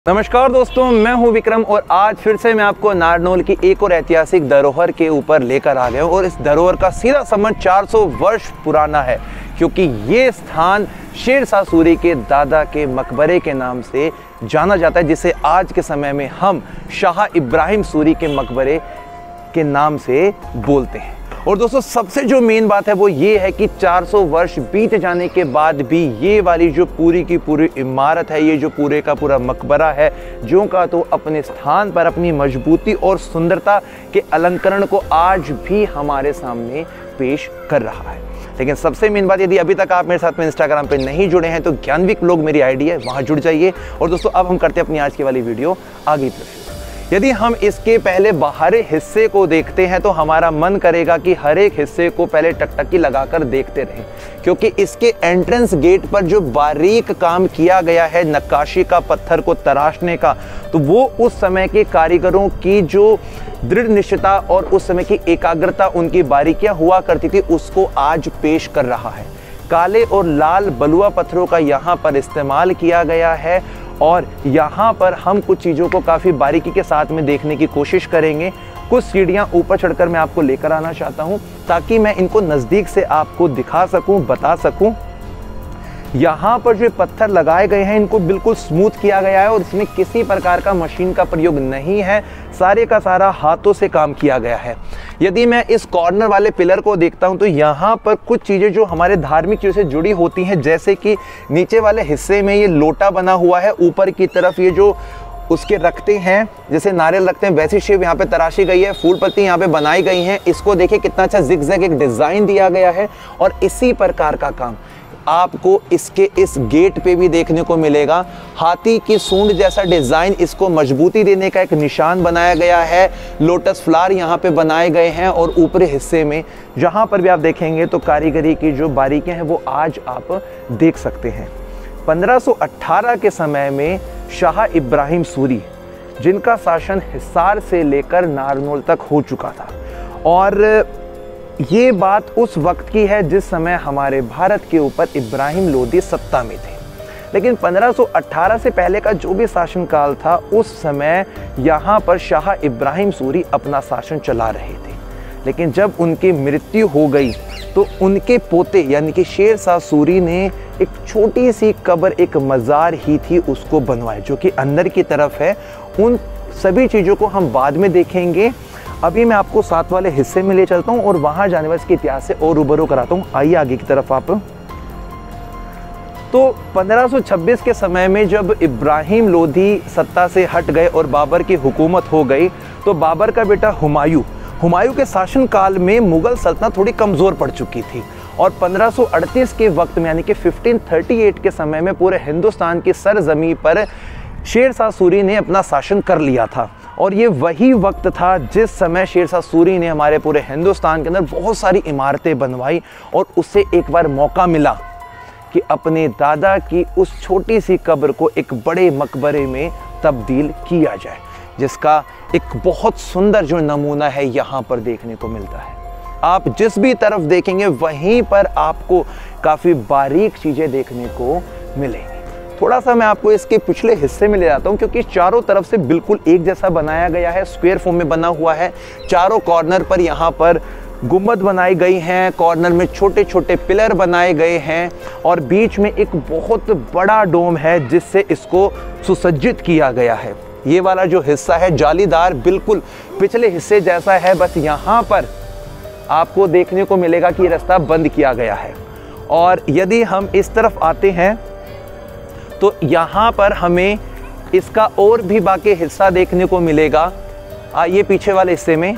नमस्कार दोस्तों, मैं हूं विक्रम और आज फिर से मैं आपको नारनौल की एक और ऐतिहासिक धरोहर के ऊपर लेकर आ गया हूं। और इस धरोहर का सीधा संबंध 400 वर्ष पुराना है, क्योंकि ये स्थान शेरशाह सूरी के दादा के मकबरे के नाम से जाना जाता है, जिसे आज के समय में हम शाह इब्राहिम सूरी के मकबरे के नाम से बोलते हैं। और दोस्तों, सबसे जो मेन बात है वो ये है कि 400 वर्ष बीत जाने के बाद भी ये वाली जो पूरी की पूरी इमारत है, ये जो पूरे का पूरा मकबरा है, जो का तो अपने स्थान पर अपनी मजबूती और सुंदरता के अलंकरण को आज भी हमारे सामने पेश कर रहा है। लेकिन सबसे मेन बात, यदि अभी तक आप मेरे साथ में इंस्टाग्राम पे नहीं जुड़े हैं तो ज्ञानविक लोग मेरी आईडी है, वहाँ जुड़ जाइए। और दोस्तों, अब हम करते हैं अपनी आज की वाली वीडियो आगे प्रस्तुत। यदि हम इसके पहले बाहरी हिस्से को देखते हैं तो हमारा मन करेगा कि हर एक हिस्से को पहले टकटकी लगाकर देखते रहें, क्योंकि इसके एंट्रेंस गेट पर जो बारीक काम किया गया है नक्काशी का, पत्थर को तराशने का, तो वो उस समय के कारीगरों की जो दृढ़ निश्चयता और उस समय की एकाग्रता, उनकी बारीकियां हुआ करती थी, उसको आज पेश कर रहा है। काले और लाल बलुआ पत्थरों का यहाँ पर इस्तेमाल किया गया है और यहाँ पर हम कुछ चीज़ों को काफ़ी बारीकी के साथ में देखने की कोशिश करेंगे। कुछ सीढ़ियाँ ऊपर चढ़कर मैं आपको लेकर आना चाहता हूँ ताकि मैं इनको नज़दीक से आपको दिखा सकूँ, बता सकूँ। यहाँ पर जो पत्थर लगाए गए हैं इनको बिल्कुल स्मूथ किया गया है और इसमें किसी प्रकार का मशीन का प्रयोग नहीं है, सारे का सारा हाथों से काम किया गया है। यदि मैं इस कॉर्नर वाले पिलर को देखता हूँ तो यहाँ पर कुछ चीज़ें जो हमारे धार्मिक चीज़ों से जुड़ी होती हैं, जैसे कि नीचे वाले हिस्से में ये लोटा बना हुआ है, ऊपर की तरफ ये जो उसके रखते हैं, जैसे नारियल रखते हैं वैसी शेप यहाँ पे तराशी गई है, फूल पत्ती यहाँ पे बनाई गई हैं। इसको देखिए कितना अच्छा जिगजैग एक डिज़ाइन दिया गया है। और इसी प्रकार का काम आपको इसके इस गेट पे भी देखने को मिलेगा। हाथी की सूंड जैसा डिज़ाइन, इसको मजबूती देने का एक निशान बनाया गया है। लोटस फ्लावर यहाँ पे बनाए गए हैं और ऊपरी हिस्से में जहाँ पर भी आप देखेंगे तो कारीगरी की जो बारीकियाँ हैं वो आज आप देख सकते हैं। 1518 के समय में शाह इब्राहिम सूरी, जिनका शासन हिसार से लेकर नारनौल तक हो चुका था, और ये बात उस वक्त की है जिस समय हमारे भारत के ऊपर इब्राहिम लोदी सत्ता में थे। लेकिन 1518 से पहले का जो भी शासनकाल था, उस समय यहाँ पर शाह इब्राहिम सूरी अपना शासन चला रहे थे। लेकिन जब उनकी मृत्यु हो गई तो उनके पोते यानी कि शेरशाह सूरी ने एक छोटी सी कब्र, एक मज़ार ही थी, उसको बनवाया, जो कि अंदर की तरफ है। उन सभी चीज़ों को हम बाद में देखेंगे। अभी मैं आपको साथ वाले हिस्से में ले चलता हूँ और वहाँ जाने वाले इसके इतिहास से और रूबरू कराता हूँ। आइए आगे की तरफ आप। तो 1526 के समय में जब इब्राहिम लोदी सत्ता से हट गए और बाबर की हुकूमत हो गई, तो बाबर का बेटा हुमायूं के शासनकाल में मुगल सल्तनत थोड़ी कमज़ोर पड़ चुकी थी। और 1538 के वक्त में यानी कि 1538 के समय में पूरे हिंदुस्तान की सरजमी पर शेरशाह सूरी ने अपना शासन कर लिया था। और ये वही वक्त था जिस समय शेरशाह सूरी ने हमारे पूरे हिंदुस्तान के अंदर बहुत सारी इमारतें बनवाई और उसे एक बार मौका मिला कि अपने दादा की उस छोटी सी कब्र को एक बड़े मकबरे में तब्दील किया जाए, जिसका एक बहुत सुंदर जो नमूना है यहाँ पर देखने को मिलता है। आप जिस भी तरफ देखेंगे वहीं पर आपको काफ़ी बारीक चीज़ें देखने को मिलेंगी। थोड़ा सा मैं आपको इसके पिछले हिस्से में ले जाता हूँ, क्योंकि चारों तरफ से बिल्कुल एक जैसा बनाया गया है, स्क्वायर फॉर्म में बना हुआ है। चारों कॉर्नर पर यहाँ पर गुंबद बनाई गई हैं, कॉर्नर में छोटे छोटे पिलर बनाए गए हैं और बीच में एक बहुत बड़ा डोम है जिससे इसको सुसज्जित किया गया है। ये वाला जो हिस्सा है जालीदार, बिल्कुल पिछले हिस्से जैसा है, बस यहाँ पर आपको देखने को मिलेगा कि ये रास्ता बंद किया गया है। और यदि हम इस तरफ आते हैं तो यहाँ पर हमें इसका और भी बाकी हिस्सा देखने को मिलेगा। आइए पीछे वाले हिस्से में।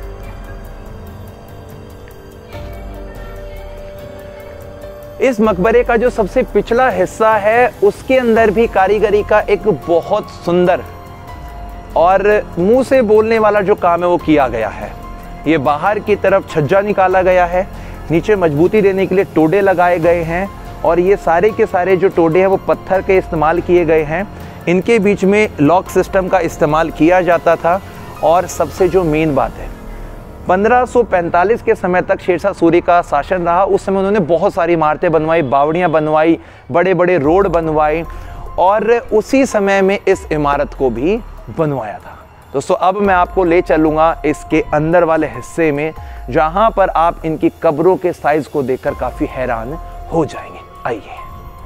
इस मकबरे का जो सबसे पिछला हिस्सा है उसके अंदर भी कारीगरी का एक बहुत सुंदर और मुंह से बोलने वाला जो काम है वो किया गया है। ये बाहर की तरफ छज्जा निकाला गया है, नीचे मजबूती देने के लिए टोडे लगाए गए हैं और ये सारे के सारे जो टोडे हैं वो पत्थर के इस्तेमाल किए गए हैं। इनके बीच में लॉक सिस्टम का इस्तेमाल किया जाता था। और सबसे जो मेन बात है, 1545 के समय तक शेरशाह सूरी का शासन रहा। उस समय उन्होंने बहुत सारी इमारतें बनवाई, बावड़ियाँ बनवाई, बड़े बड़े रोड बनवाए और उसी समय में इस इमारत को भी बनवाया था। दोस्तों अब मैं आपको ले चलूँगा इसके अंदर वाले हिस्से में, जहाँ पर आप इनकी कब्रों के साइज़ को देखकर काफ़ी हैरान हो जाएंगे। आइए।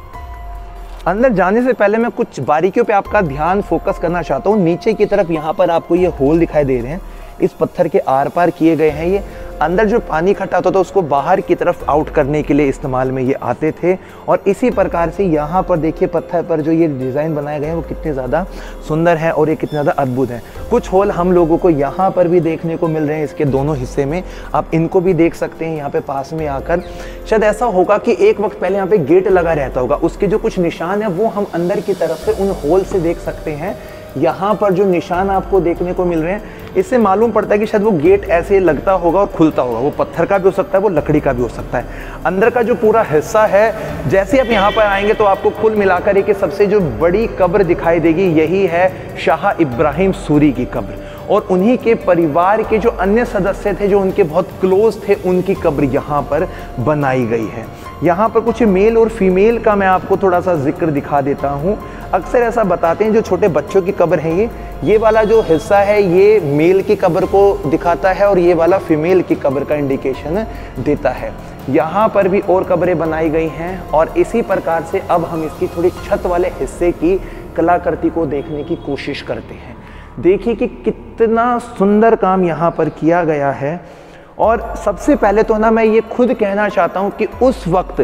अंदर जाने से पहले मैं कुछ बारीकियों पे आपका ध्यान फोकस करना चाहता हूँ। नीचे की तरफ यहाँ पर आपको ये होल दिखाई दे रहे हैं, इस पत्थर के आर पार किए गए हैं। ये अंदर जो पानी इकट्ठा होता था उसको बाहर की तरफ आउट करने के लिए इस्तेमाल में ये आते थे। और इसी प्रकार से यहाँ पर देखिए पत्थर पर जो ये डिज़ाइन बनाए गए हैं वो कितने ज़्यादा सुंदर हैं और ये कितने ज़्यादा अद्भुत हैं। कुछ होल हम लोगों को यहाँ पर भी देखने को मिल रहे हैं, इसके दोनों हिस्से में। आप इनको भी देख सकते हैं यहाँ पे पास में आकर। शायद ऐसा होगा कि एक वक्त पहले यहाँ पे गेट लगा रहता होगा, उसके जो कुछ निशान है वो हम अंदर की तरफ से उन होल से देख सकते हैं। यहाँ पर जो निशान आपको देखने को मिल रहे हैं, इससे मालूम पड़ता है कि शायद वो गेट ऐसे लगता होगा और खुलता होगा। वो पत्थर का भी हो सकता है, वो लकड़ी का भी हो सकता है। अंदर का जो पूरा हिस्सा है, जैसे आप यहाँ पर आएंगे तो आपको कुल मिलाकर एक सबसे जो बड़ी कब्र दिखाई देगी, यही है शाह इब्राहिम सूरी की कब्र। और उन्हीं के परिवार के जो अन्य सदस्य थे, जो उनके बहुत क्लोज थे, उनकी कब्र यहाँ पर बनाई गई है। यहाँ पर कुछ मेल और फीमेल का मैं आपको थोड़ा सा जिक्र दिखा देता हूँ। अक्सर ऐसा बताते हैं जो छोटे बच्चों की कब्र है, ये वाला जो हिस्सा है ये मेल की कब्र को दिखाता है और ये वाला फीमेल की कब्र का इंडिकेशन देता है। यहाँ पर भी और कब्रें बनाई गई हैं और इसी प्रकार से अब हम इसकी थोड़ी छत वाले हिस्से की कलाकृति को देखने की कोशिश करते हैं। देखिए कि कितना सुंदर काम यहाँ पर किया गया है। और सबसे पहले तो ना मैं ये खुद कहना चाहता हूँ कि उस वक्त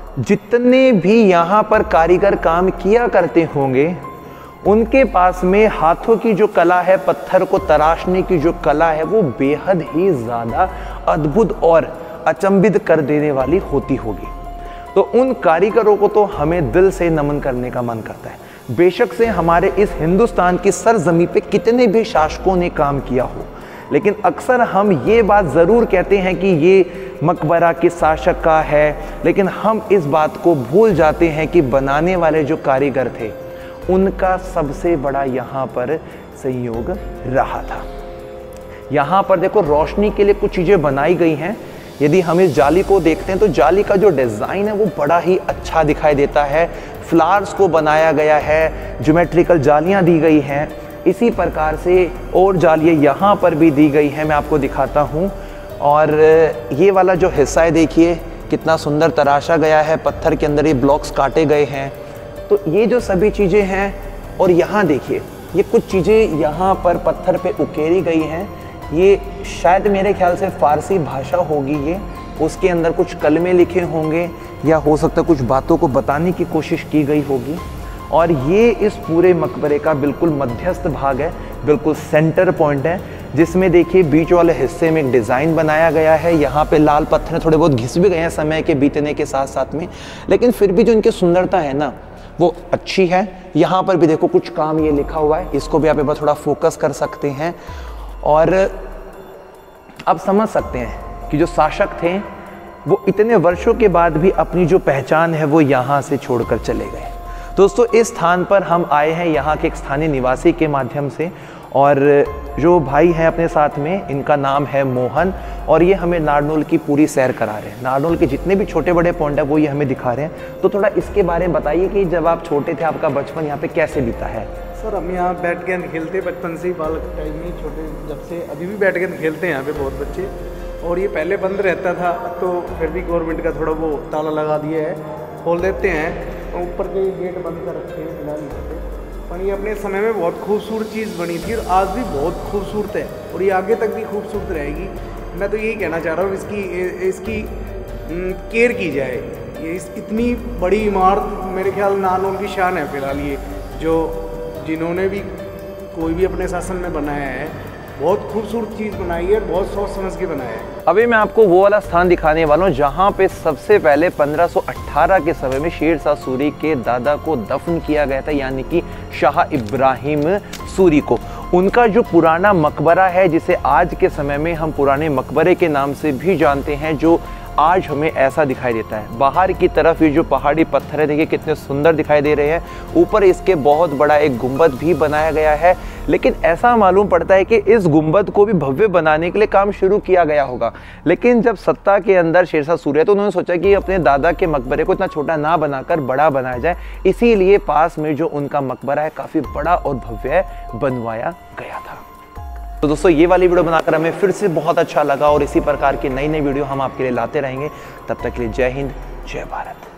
जितने भी यहाँ पर कारीगर काम किया करते होंगे, उनके पास में हाथों की जो कला है, पत्थर को तराशने की जो कला है, वो बेहद ही ज़्यादा अद्भुत और अचंभित कर देने वाली होती होगी। तो उन कारीगरों को तो हमें दिल से नमन करने का मन करता है। बेशक से हमारे इस हिंदुस्तान की सरजमी पे कितने भी शासकों ने काम किया हो, लेकिन अक्सर हम ये बात ज़रूर कहते हैं कि ये मकबरा किस शासक का है, लेकिन हम इस बात को भूल जाते हैं कि बनाने वाले जो कारीगर थे, उनका सबसे बड़ा यहाँ पर संयोग रहा था। यहाँ पर देखो रोशनी के लिए कुछ चीज़ें बनाई गई हैं। यदि हम इस जाली को देखते हैं तो जाली का जो डिज़ाइन है वो बड़ा ही अच्छा दिखाई देता है। फ्लावर्स को बनाया गया है, ज्योमेट्रिकल जालियाँ दी गई हैं। इसी प्रकार से और जालियाँ यहाँ पर भी दी गई हैं, मैं आपको दिखाता हूँ। और ये वाला जो हिस्सा है देखिए कितना सुंदर तराशा गया है, पत्थर के अंदर ये ब्लॉक्स काटे गए हैं। तो ये जो सभी चीज़ें हैं, और यहाँ देखिए ये कुछ चीज़ें यहाँ पर पत्थर पे उकेरी गई हैं। ये शायद मेरे ख्याल से फ़ारसी भाषा होगी ये, उसके अंदर कुछ कलमे लिखे होंगे या हो सकता है कुछ बातों को बताने की कोशिश की गई होगी। और ये इस पूरे मकबरे का बिल्कुल मध्यस्थ भाग है, बिल्कुल सेंटर पॉइंट है, जिसमें देखिए बीच वाले हिस्से में एक डिज़ाइन बनाया गया है। यहाँ पे लाल पत्थर थोड़े बहुत घिस भी गए हैं समय के बीतने के साथ साथ में, लेकिन फिर भी जो इनकी सुंदरता है ना वो अच्छी है। यहाँ पर भी देखो कुछ काम ये लिखा हुआ है, इसको भी आप एक बार थोड़ा फोकस कर सकते हैं। और आप समझ सकते हैं कि जो शासक थे वो इतने वर्षों के बाद भी अपनी जो पहचान है वो यहाँ से छोड़कर चले गए। दोस्तों इस स्थान पर हम आए हैं यहाँ के एक स्थानीय निवासी के माध्यम से, और जो भाई हैं अपने साथ में, इनका नाम है मोहन, और ये हमें नारनौल की पूरी सैर करा रहे हैं। नारनौल के जितने भी छोटे बड़े पॉइंट है वो ये हमें दिखा रहे हैं। तो थोड़ा इसके बारे में बताइए कि जब आप छोटे थे आपका बचपन यहाँ पे कैसे बीता है। सर हम यहाँ बैठ गेंद खेलते बचपन से ही, बालक टाइम में छोटे, जब से अभी भी बैठ गेंद खेलते हैं यहाँ पे बहुत बच्चे। और ये पहले बंद रहता था, तो फिर भी गवर्नमेंट का थोड़ा वो ताला लगा दिया है, खोल देते हैं। ऊपर के गेट बंद कर रखे हैं फिलहाल यहाँ पे। पर ये अपने समय में बहुत खूबसूरत चीज़ बनी थी और आज भी बहुत खूबसूरत है और ये आगे तक भी खूबसूरत रहेगी। मैं तो यही कहना चाह रहा हूँ इसकी केयर की जाए। ये इतनी बड़ी इमारत मेरे ख्याल नारनौल की शान है फिलहाल। ये जो जिन्होंने भी कोई भी अपने शासन में बनाया है, बहुत खूबसूरत चीज़ बनाई है, बहुत सोच समझ के बनाया है। अभी मैं आपको वो वाला स्थान दिखाने वाला हूँ जहाँ पे सबसे पहले 1518 के समय में शेर शाह सूरी के दादा को दफन किया गया था, यानी कि शाह इब्राहिम सूरी को। उनका जो पुराना मकबरा है, जिसे आज के समय में हम पुराने मकबरे के नाम से भी जानते हैं, जो आज हमें ऐसा दिखाई देता है। बाहर की तरफ ये जो पहाड़ी पत्थर है देखिए कितने सुंदर दिखाई दे रहे हैं, ऊपर इसके बहुत बड़ा एक गुंबद भी बनाया गया है। लेकिन ऐसा मालूम पड़ता है कि इस गुंबद को भी भव्य बनाने के लिए काम शुरू किया गया होगा, लेकिन जब सत्ता के अंदर शेरशाह सूर्य तो उन्होंने सोचा कि अपने दादा के मकबरे को इतना छोटा ना बनाकर बड़ा बनाया जाए, इसीलिए पास में जो उनका मकबरा है काफ़ी बड़ा और भव्य बनवाया गया था। तो दोस्तों ये वाली वीडियो बनाकर हमें फिर से बहुत अच्छा लगा और इसी प्रकार की नई नई वीडियो हम आपके लिए लाते रहेंगे। तब तक के लिए जय हिंद, जय भारत।